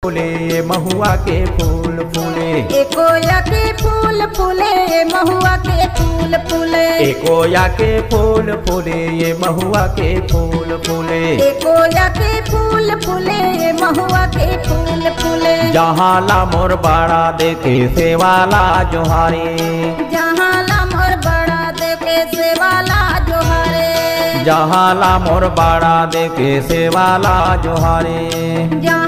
फूले महुआ के फूल फूले। एकोया के फूल फूले महुआ के फूल फूले। एकोया के फूल फूले ये महुआ के फूल फूले। एकोया के फूल फूले महुआ के फूल फूले। जहाँ ला मोर बाड़ा देखे सेवाला जोहारे। जहाँ ला मोर बड़ा देखे सेवाला जोहारे। जहाँ ला मोर बाड़ा देखे सेवाला जोहारे। जहाँ